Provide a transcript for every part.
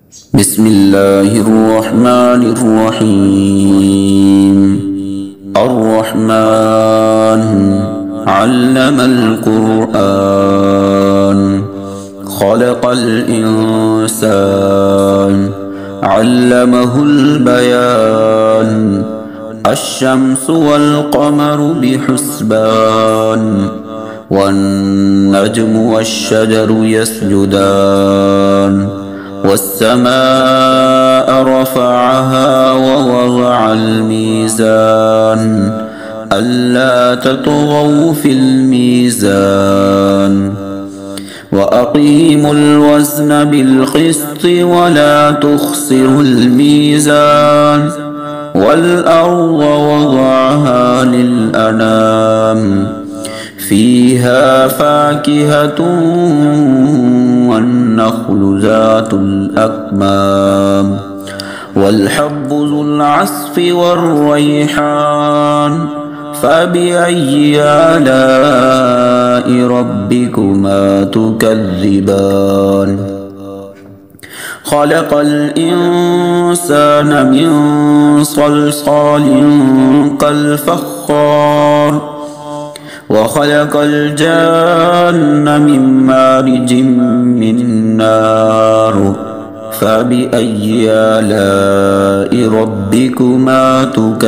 بسم الله الرحمن الرحيم. الرحمن علم القرآن خلق الإنسان علمه البيان. الشمس والقمر بحسبان والنجم والشجر يسجدان. والسماء رفعها ووضع الميزان ألا تطغوا في الميزان وأقيموا الوزن بالقسط ولا تخسروا الميزان. والأرض وضعها للأنام فيها فاكهة والنخل ذات الأكمام والحب ذو العصف والريحان. فبأي آلاء ربكما تكذبان؟ خلق الإنسان من صلصال كالفخار وخلق الجان من مارج من نار. فبأي آلاء ربكما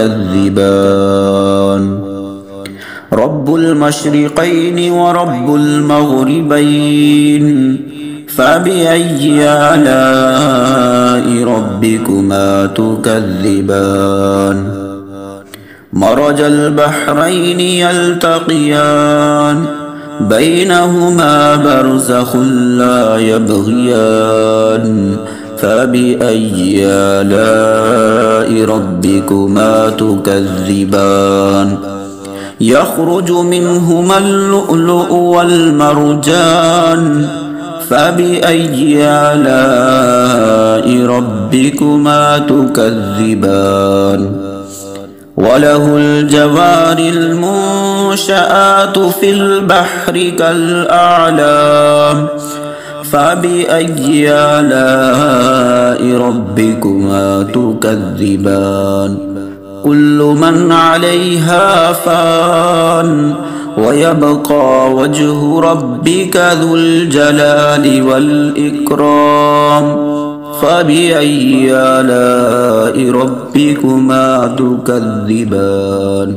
تكذبان؟ رب المشرقين ورب المغربين. فبأي آلاء ربكما تكذبان؟ مرج البحرين يلتقيان بينهما برزخ لا يبغيان. فبأي آلاء ربكما تكذبان؟ يخرج منهما اللؤلؤ والمرجان. فبأي آلاء ربكما تكذبان؟ وله الجوار المنشآت في البحر كالأعلام. فبأي آلاء ربكما تكذبان؟ كل من عليها فان ويبقى وجه ربك ذو الجلال والإكرام. فبأي آلاء ربكما تكذبان؟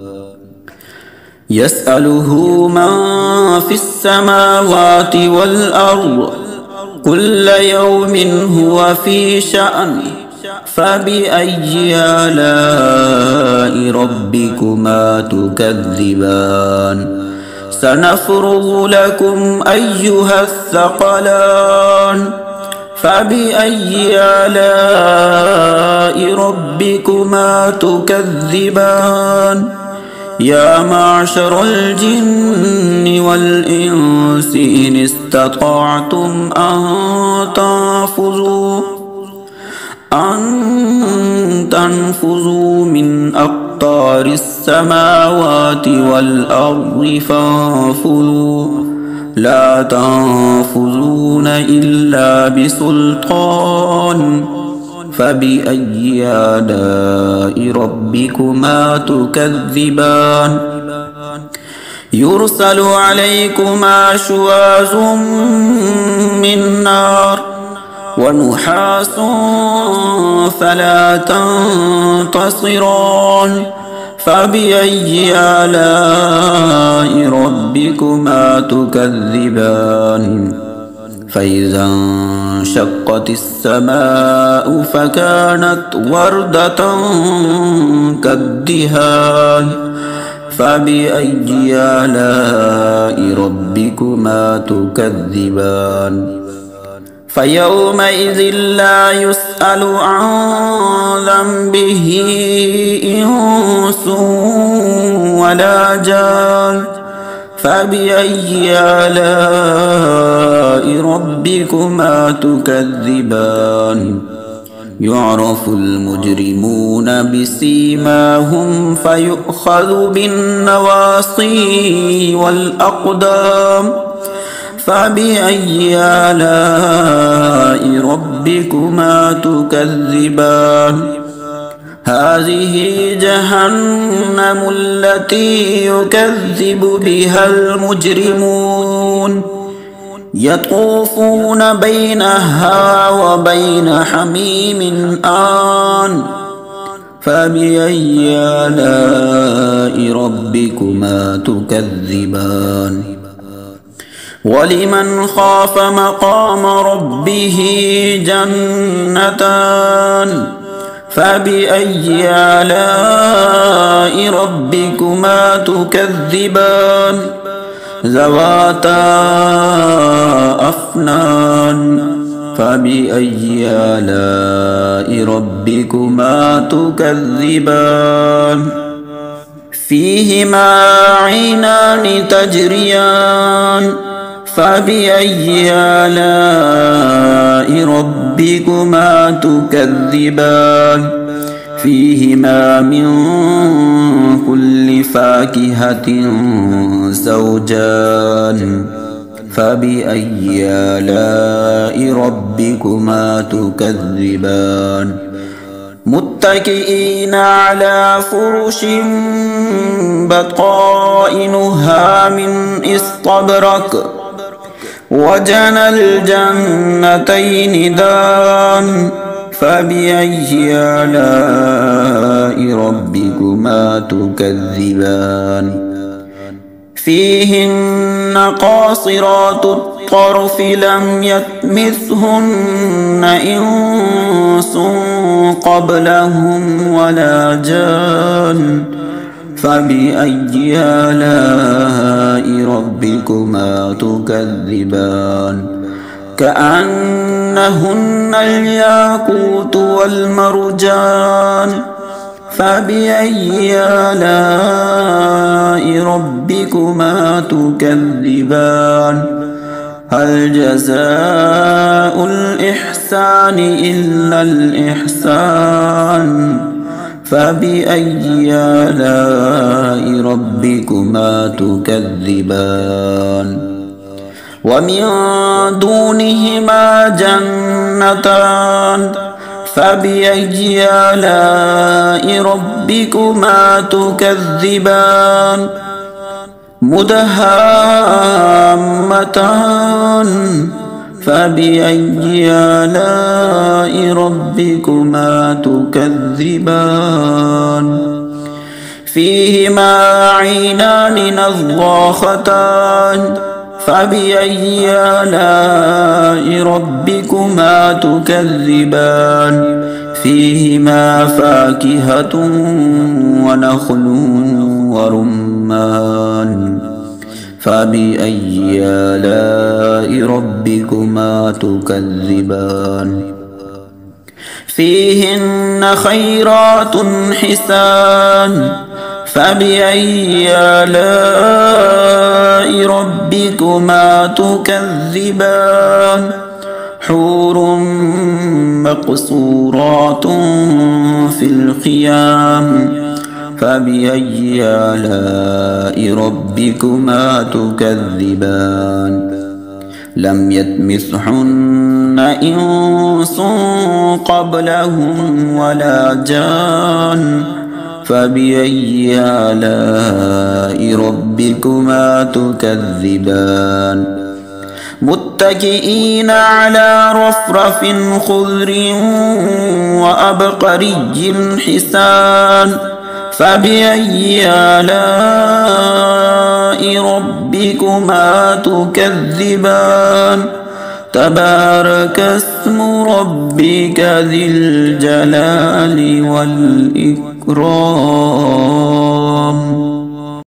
يسأله من في السماوات والأرض كل يوم هو في شأن. فبأي آلاء ربكما تكذبان؟ سنفرغ لكم أيها الثقلان. فبأي آلاء ربكما تكذبان؟ يا معشر الجن والإنس إن استطعتم أن تنفذوا من أقطار السماوات والأرض فانفذوا لا تنفذون إلا بسلطان. فبأي آلاء ربكما تكذبان؟ يرسل عليكما شواظ من نار ونحاس فلا تنتصران. فبأي آلاء ربكما تكذبان؟ فإذا انشقت السماء فكانت وردة كالدهان. فبأي آلاء ربكما تكذبان؟ فيومئذ لا يسأل عن ذنبه إنس ولا جان. فبأي آلاء ربكما تكذبان؟ يعرف المجرمون بسيماهم فيؤخذ بالنواصي والأقدام. فبأي آلاء ربكما تكذبان هذه جهنم التي يكذب بها المجرمون يطوفون بينها وبين حميم آن فبأي آلاء ربكما تكذبان ولمن خاف مقام ربه جنتان فبأي آلاء ربكما تكذبان ذواتا أفنان فبأي آلاء ربكما تكذبان فيهما عينان تجريان فبأي آلاء ربكما تكذبان فيهما من كل فاكهة زوجان فبأي آلاء ربكما تكذبان متكئين على فرش بطائنها من استبرق وجنى الجنتين دان فبأي آلاء ربكما تكذبان فيهن قاصرات الطرف لم يطمثهن إنس قبلهم ولا جان فبأي آلاء ربكما تكذبان كأنهن الياقوت والمرجان فبأي آلاء ربكما تكذبان هل جزاء الإحسان إلا الإحسان فبأي آلاء ربكما تكذبان ومن دونهما جنتان فبأي آلاء ربكما تكذبان مدهامتان فبأي آلاء ربكما تكذبان فيهما عينان نضاختان فبأي آلاء ربكما تكذبان فيهما فاكهة ونخل ورمان فبأي آلاء ربكما تكذبان فيهن خيرات حسان فبأي آلاء ربكما تكذبان حور مقصورات في الخيام فبأي آلاء ربكما تكذبان لم يطمثهن إنس قبلهم ولا جان فبأي آلاء ربكما تكذبان متكئين على رفرف خضر وأبقري حسان فبأي آلاء ربكما تكذبان تبارك اسم ربك ذي الجلال والإكرام